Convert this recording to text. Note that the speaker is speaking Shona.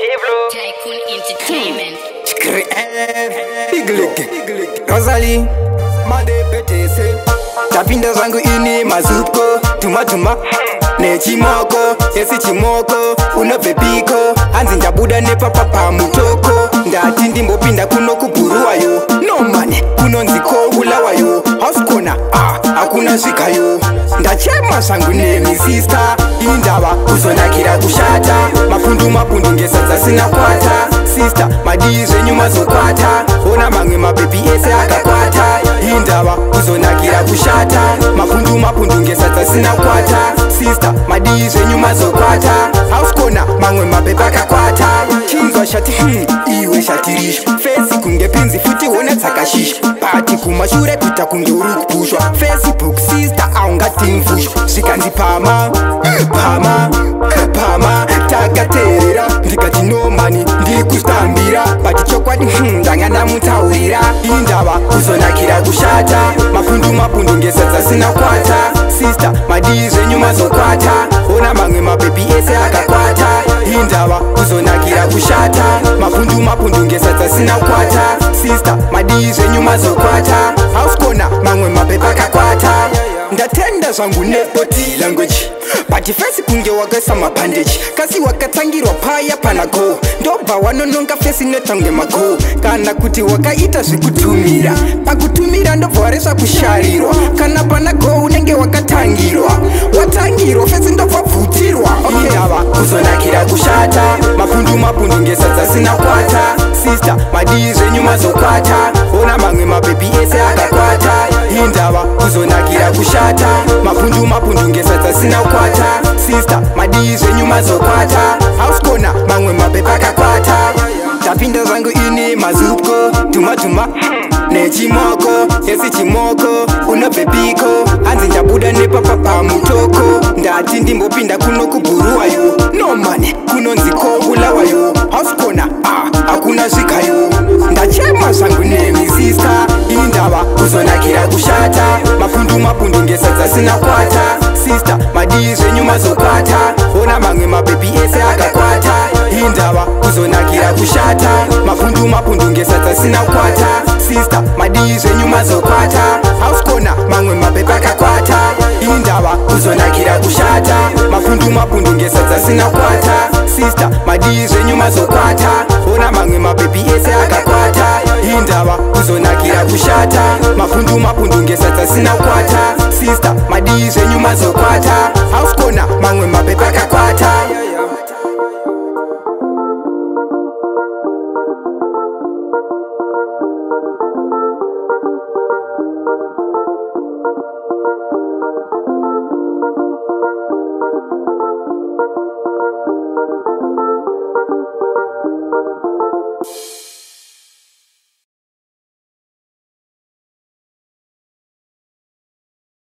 Tycoon Entertainment. Rosalie madepetese tapinda zangu ini mazupko tumatuma nechimoko esi chimoko unobvepiko hanzi ndabuda nepapapa mutoko ndati ndimbopinda kuno kuburuwayo nomane kunonzi koulawayo hausikona hakuna svikayo ndachema zvangu nemi sista indava kuzonakira kushata mapundu ngesadza sina kwata sista madii zvenyu mazokwata ona mamwe mabhebi ese akakwata indava kuzonakira kushata mapundu ngesadza sina kwata sista madii zvenyu mazokwata hausikona mamwe mabhebi akakwata chinzwa shati iwe shatirisha fesi kunge pinzi futi wona dzakashisha bati kumashure kuita kunge uri kupushwa Facebook sista aungatimfushwa zvikanzi pama takateerera ndikati nomani ndiri kustambira bati chokwadi ndanga ndamutaurira indava kuzonakira kushata mapundu ngesadza sina kwata sista madii zvenyu mazokwata ona mamwe mabhebi ese akakwata indava kuzonakira kushata mapundu ngesadza sina kwata sista madii zvenyu mazokwata hausikona mamwe mabhebi akakwata ndatenda zvangu nebody language but fesi kunge wakaisa mapandeji kasi wakatsangirwa paya pana go ndobva wanononga fesi netange mago kana kuti wakaita zvekutumira pakutumira ndobva wareswa kusharirwa kana pana go unenge watangirwa fesi ndobva bvutirwa indava kuzonakira kushata mapundu ngesadza sina kwata sista madii zvenyu mazokwata ona mamwe mabhebi ese akakwata indava kuzonakira kushata mapundu ngesadza sina kwata sista madii zvenyu mazokwata hausikona mamwe mabhebi akakwata tapinda zvangu ini mazupko tumatuma nechimoko esi chimoko unobvepiko hanzi ndabuda nepapapa mutoko ndati ndimbopinda kuno kuburuwayo nomane kunonzi koulawayo hausikona hakuna zvikayo ndachema zvangu nemi sista indava kuzonakira kushata mapundu ngesadza sina kwata sista madii zvenyu mazokwata ona mamwe mabhebi ese akakwata indava kuzonakira kushata mapundu ngesadza sina kwata sista madii zvenyu mazokwata hausikona mamwe mabhebi akakwata indava kuzonakira kushata mapundu ngesadza sina kwata sista madii zvenyu mazokwata ona mamwe mabhebi ese akakwata indava kuzonakira kushata mapundu ngesadza sina kwata sista madii zvenyu mazokwata hausikona mamwe mabhebi akakwata